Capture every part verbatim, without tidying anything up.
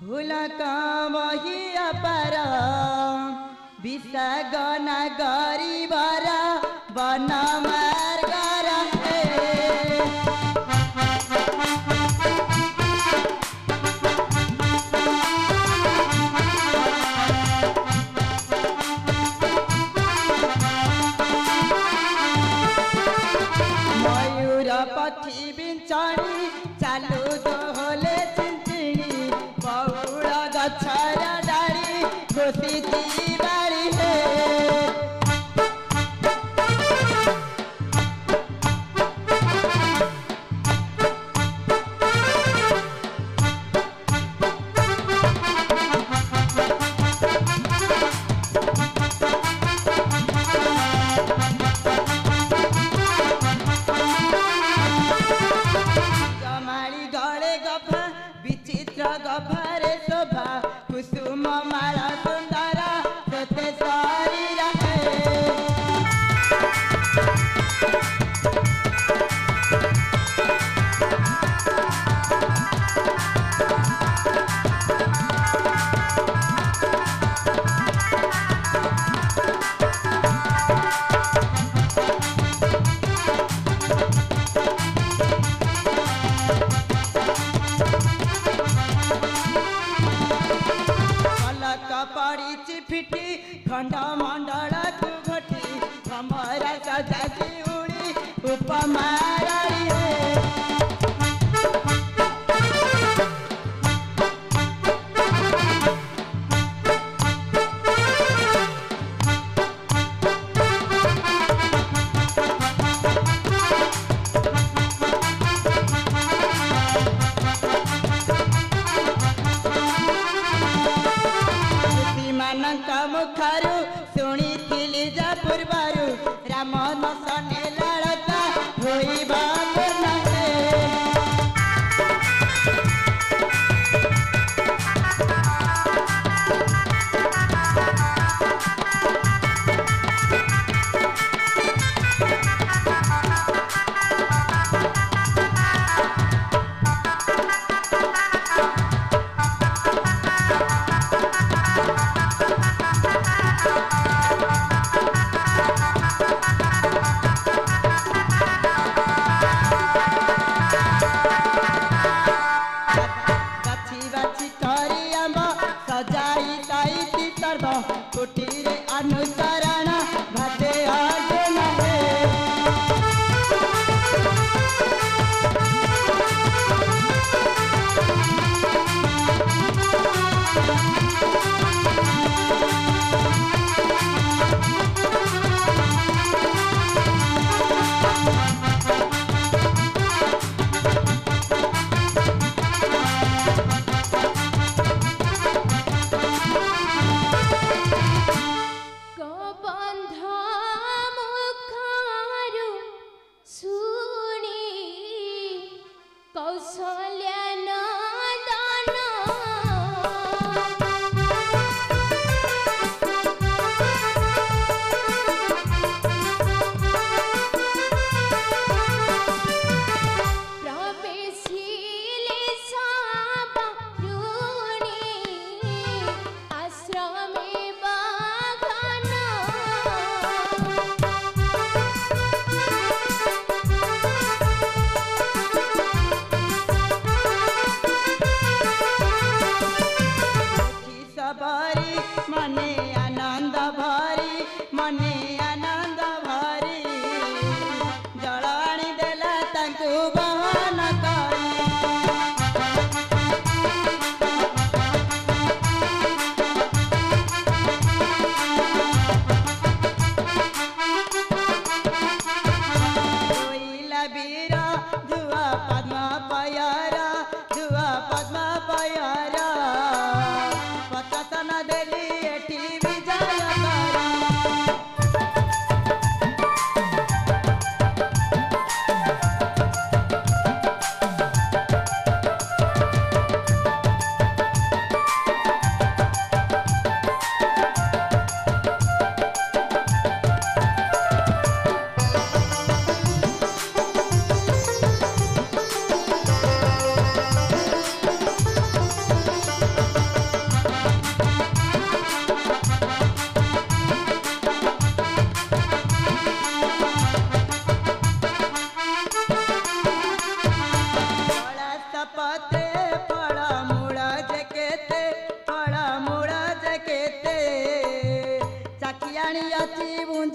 भूल कही अपार विषगना गरीबर बन मार्ग मयूर पक्षी बिंचणी चालू दोहले चिंचिणी बउल गछर डाड़ी घोषी बाड़ी हे गभरे शोभा कुसुम माला सुंदर सोते शरीर पड़ी फिटी खंड मंडल तू घटी हमारा सजाती उड़ी उपमारी मुखारू शुणी थिली जा पूर्वारू राम नसने लालता होइबा पूर्ण सजाई साई सर्व कुटीरे अनुसरण भते अर्जुन हे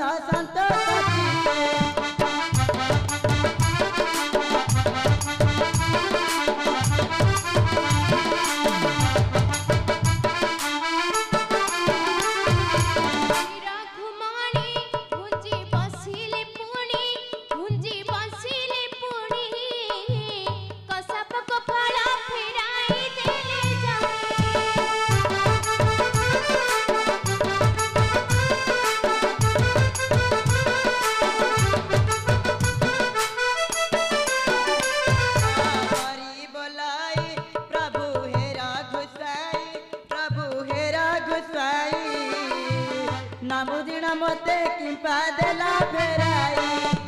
बुझ संतोष मते किंपा देला फेराई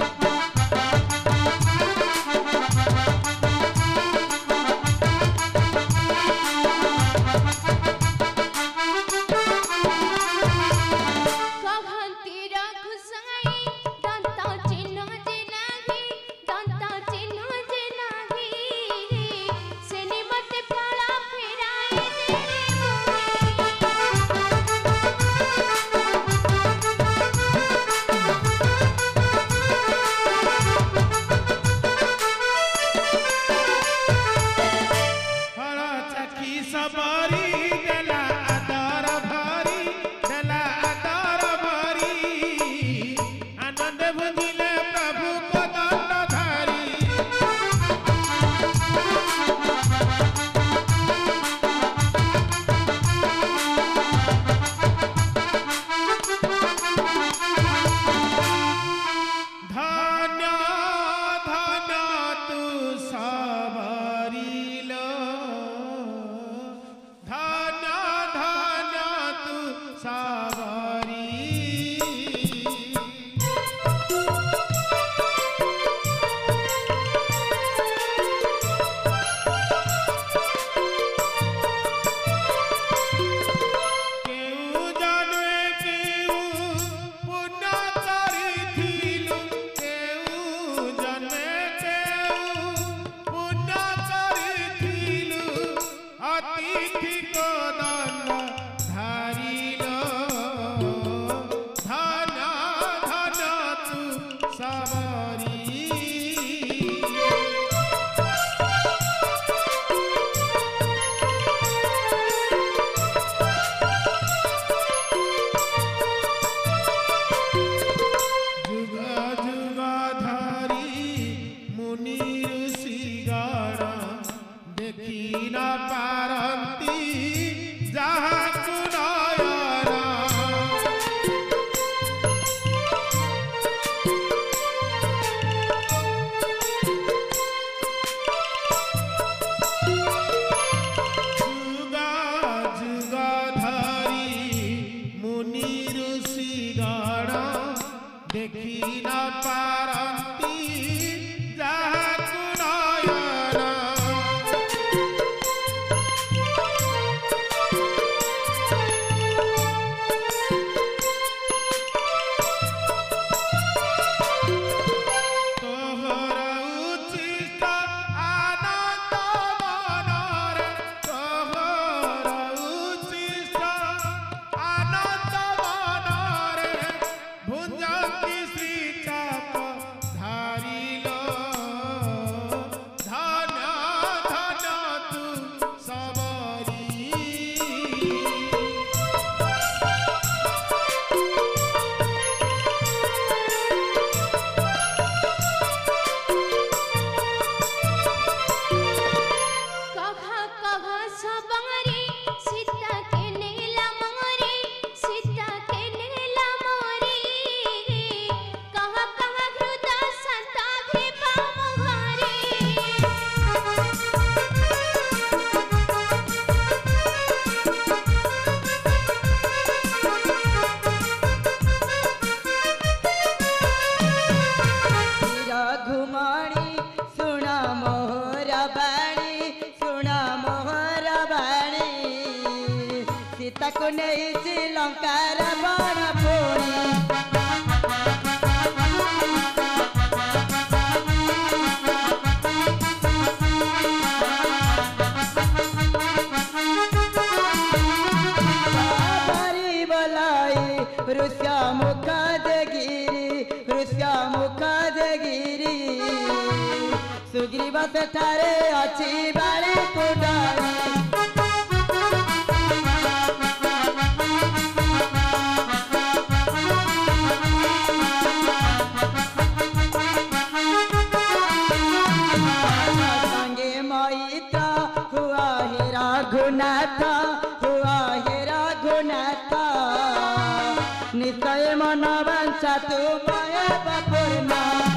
सीता नहीं श्रीलंकार बण पुणी ऋष्य मुख देखी ସେଠାରେ ଅଛି ବାଳି କୁଣ୍ଡଳୀ संगे मैत्र हुआ हे रघुनाथ हुआ हे रघुनाथ निश्चय मन वंशा तुमय पूर्ण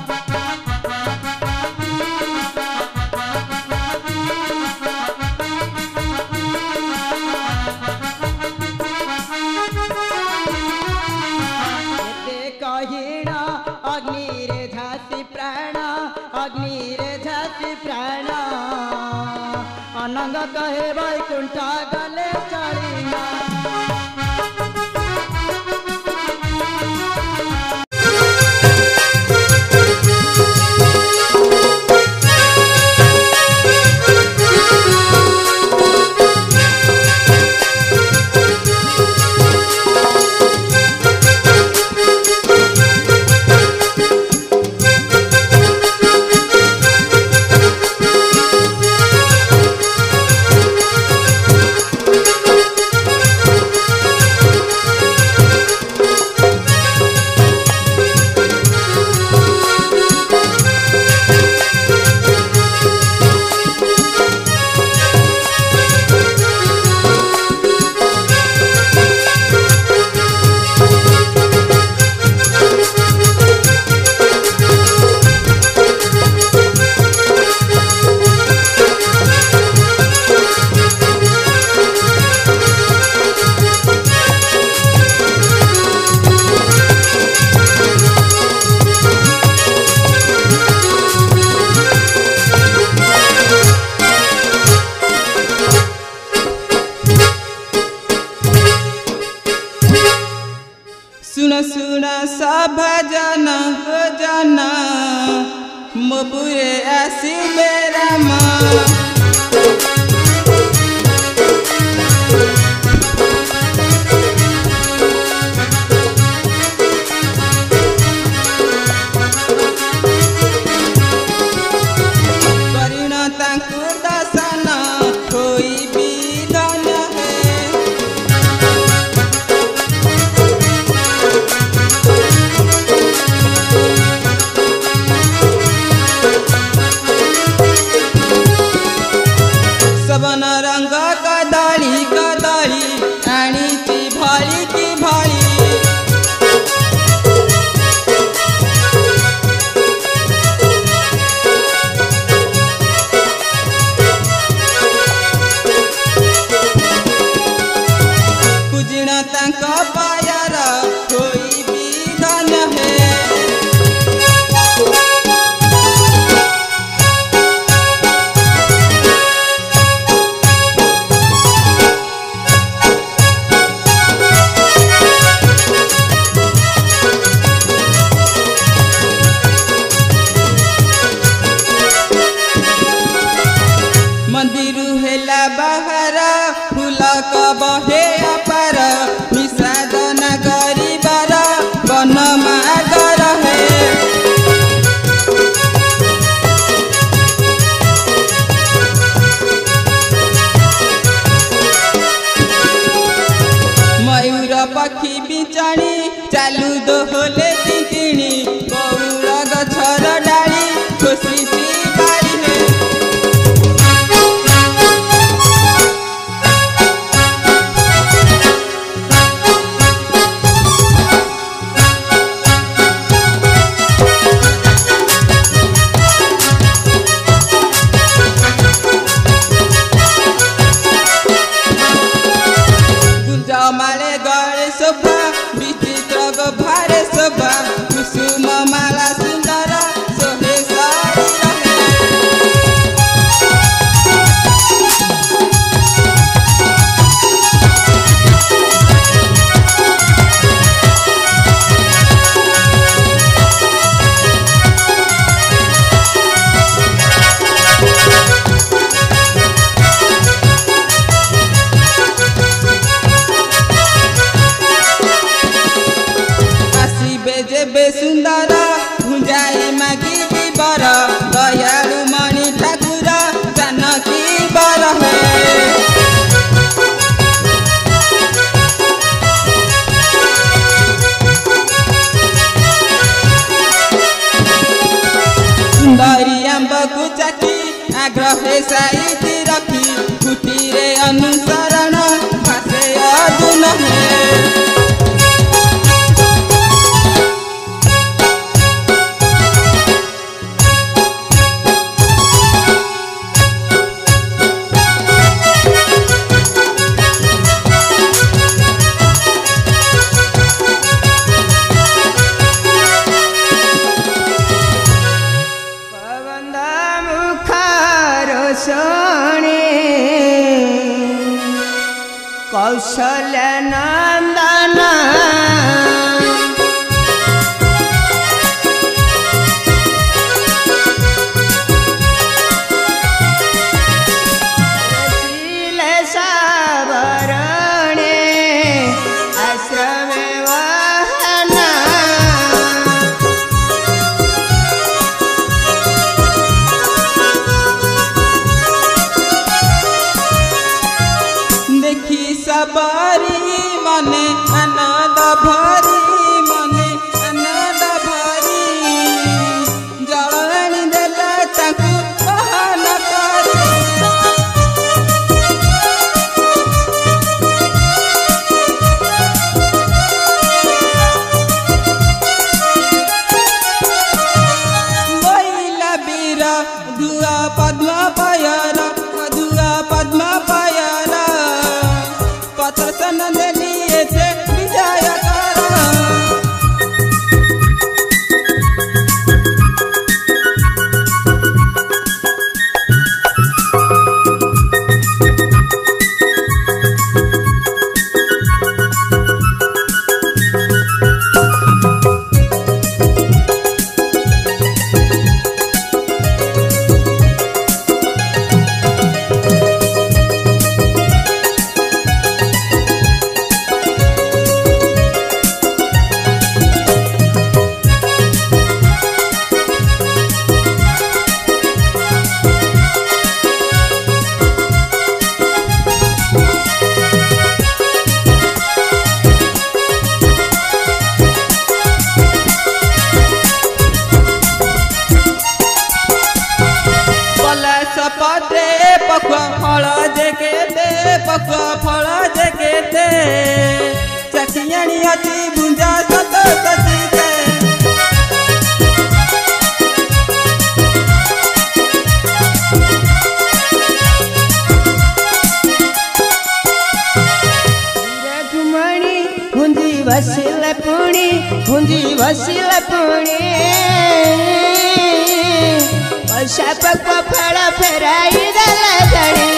कहीण अग्निरे झासी प्राण अग्निरे झासी प्राण अनंग कहे वैकुंठ गले चलिना सुन सुन सब जन जन मोपुरे आसिबे राम करिण तांकु दर्शन होइबी धन्य हे सबन रंग कदली कदली आनीची भली की भली पूजिण तांक पायर होइबी धन्य हे मंदिर हेला बाहर फूल कबहे अपार निषाद नगरी बार वन मागर हे मयूर पक्षी बिचाणी चालू दोहले तितिणी गौर गछर डाली खुशी बाड़ी हे माले गले शोभा विचित्र गो भारे शोभा साइति रखी कुटीरे अनुसरण भाषे अर्जुन हे कौशल्य नंदन शील सावरणे आश्रमे वहना सबरी मने आनंद भरी मने आनंद भरी जलनी देला ताकू बहन करी बोइला वीर धुआ पद्म पयर धुआ पद्म पयर पत्रसन देलिए से विजय कर पते पकुआ फल जेकेते पकुआ फल जेकेते चखियाणी अति बुंजा सत सचीते घुमणी हुंजी वसिल पुणी हुंजी वसिल पुणी पैसा पक्वा फल फेराई देला जणी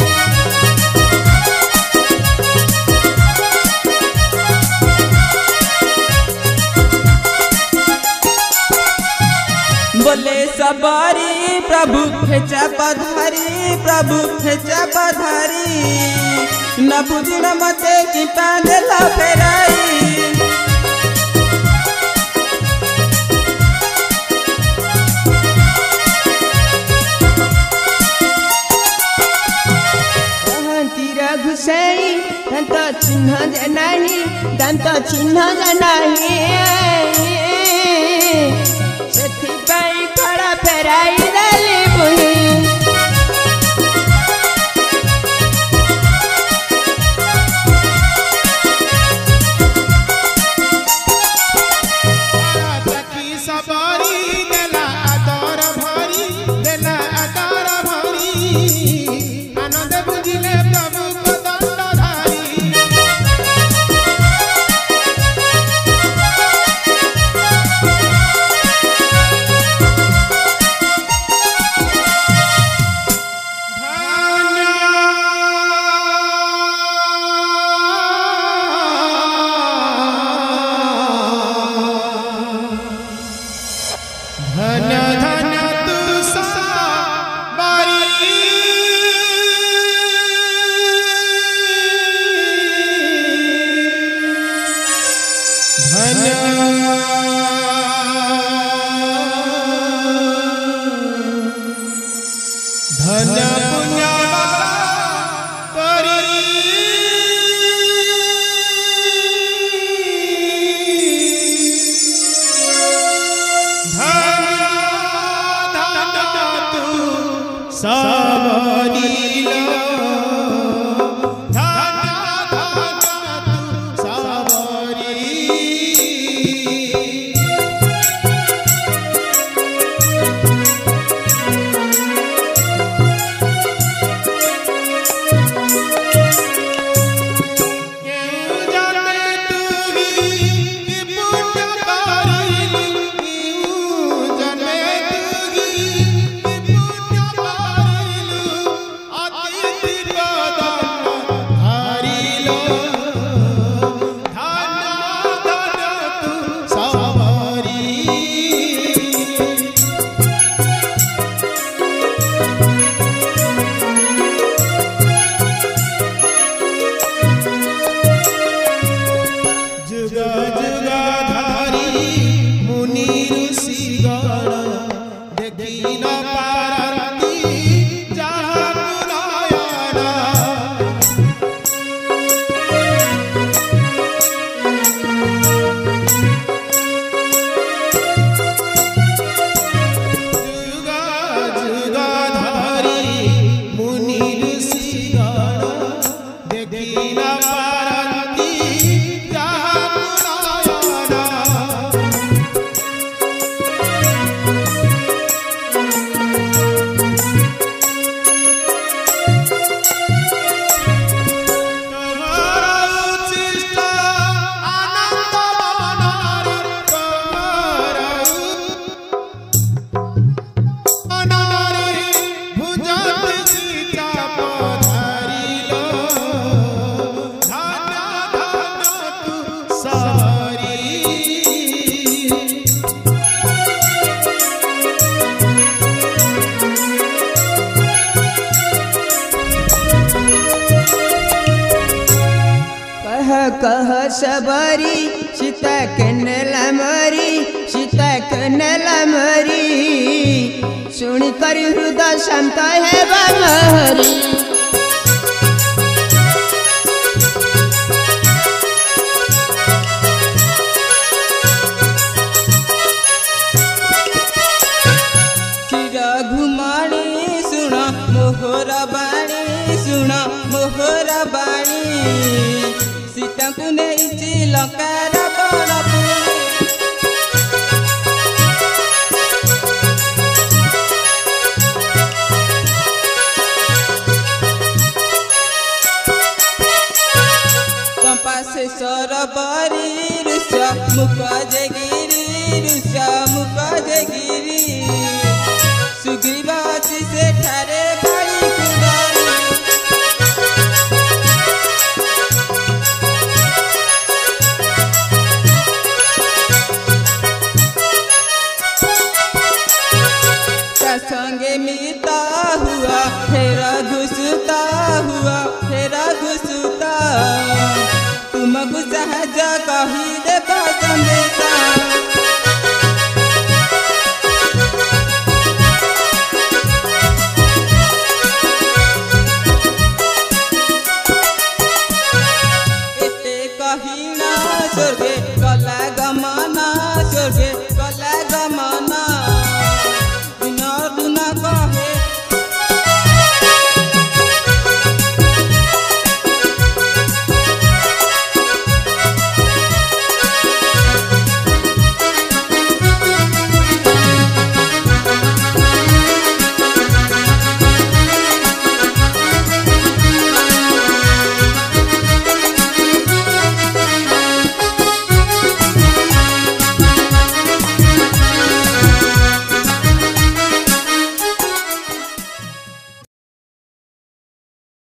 बोले सबरी प्रभु फेचा पधारी प्रभु फेचा पधारी न बुझिन मते कि पादेला फेराई घुसई दंत चिन्ह जनाही दंत चिन्ह जनाही सेथिपाई फल फेराई देली बुही कह सबरी सीता कनेला मरी सीता कनेला मरी सुनी कर हृदय शांत है महरी रघुमाणी सुन मोहर बाणी सुन मोहर बाणी सीता को नहीं लंकार बणपुरी पंपा से सरबरी ऋष मुख जगिरी ऋष मुख जगिरी सुग्रीव से ठारे